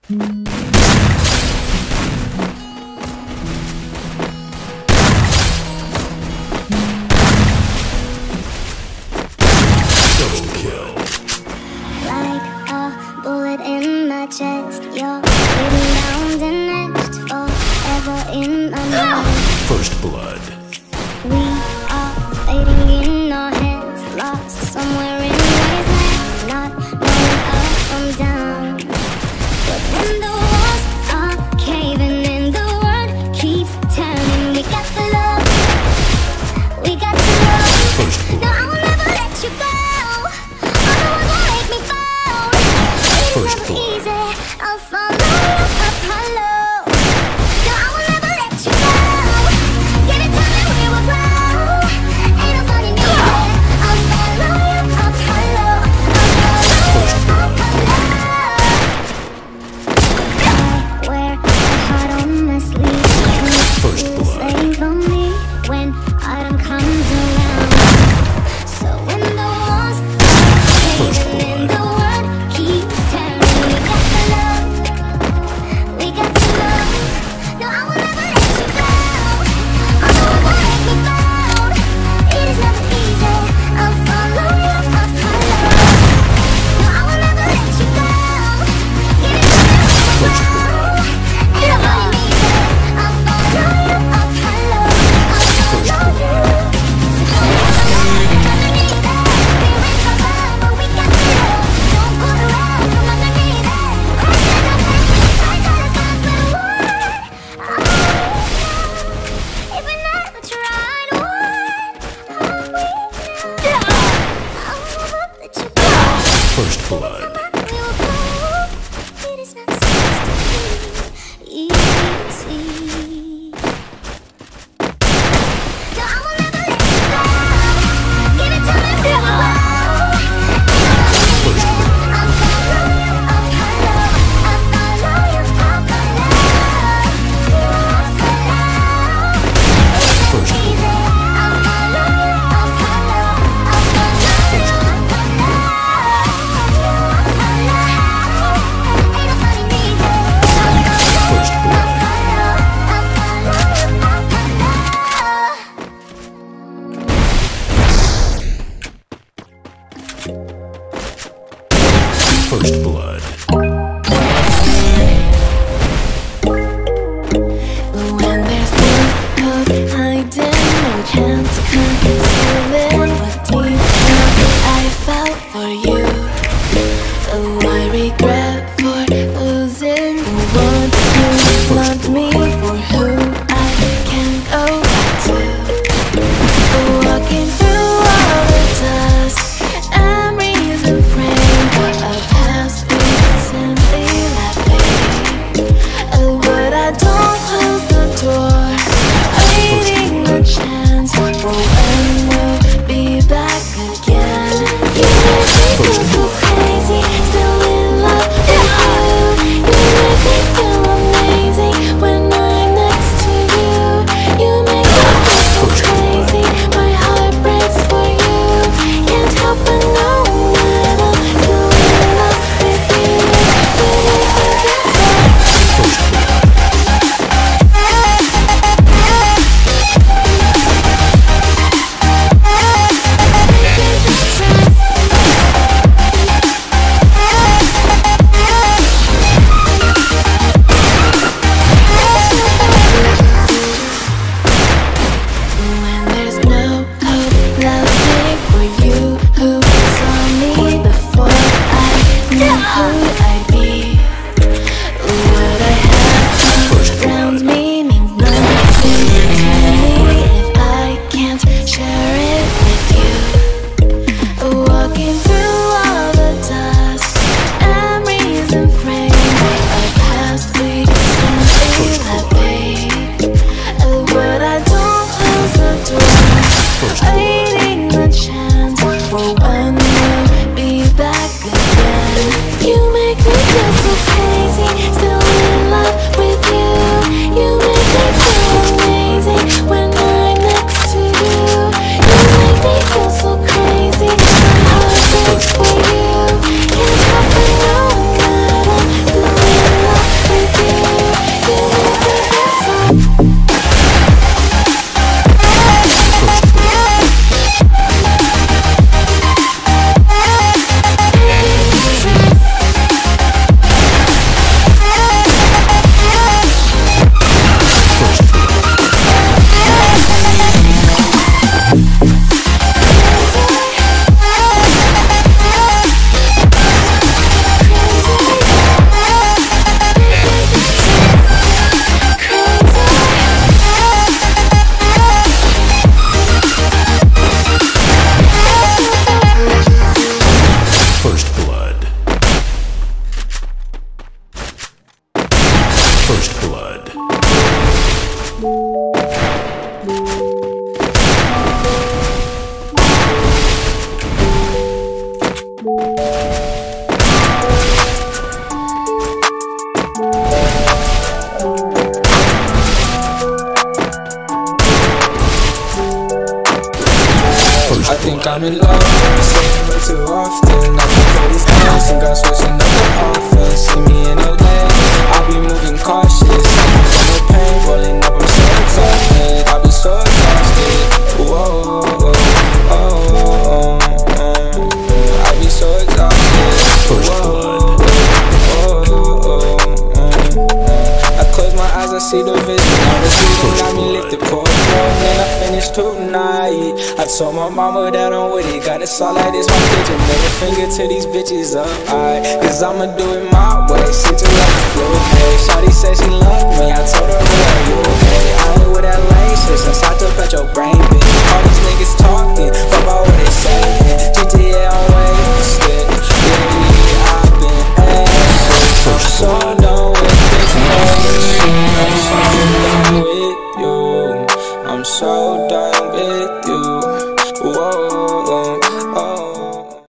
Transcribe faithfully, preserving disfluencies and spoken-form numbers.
Chest, you're written down and etched forever in my mind. First blood. We are fading in our heads, lost somewhere in wasteland, not knowing up from down. But when the walls are caving in, the world keeps turning. We got the love, we got the love. First blood. No, I will never let you go. Otherwise will make me fall. It is never easy. I'll follow you up hollow. No, I will never let you go. Give it time and we will grow. Ain't no fucking easy. I'll follow you up hollow. I'll follow you up hollow. I wear my heart on my sleeve. First blood. Save on me when autumn comes around. So when the walls are caving in, the world keeps turning. We got the love, I think I'm in love, I'm saying way too often. I can play these games and got switching up the offense. See me in L A, I'll be moving cautious. I'm from the pain, rolling up, I'm so exhausted. I'll be so exhausted. Whoa, oh, oh, oh, oh. I'll be so exhausted. First blood. Oh, oh, oh, oh. I close my eyes, I see the vision. Now the season got me lifted, pour and I finished tonight. I told my mama that I'm with it. Got it all like this, my kitchen. Middle finger to these bitches up, I cause I'ma do it my way. Sit you like you okay. Shawty said she loved me. I told her, well, you okay? I ain't with that lame shit since I took out your brain, bitch. All these niggas talking, fuck about what they saying. G T A on wasted. Lately I've been anxious. I'm so done with this game. I'm so done with you. I'm so done with you.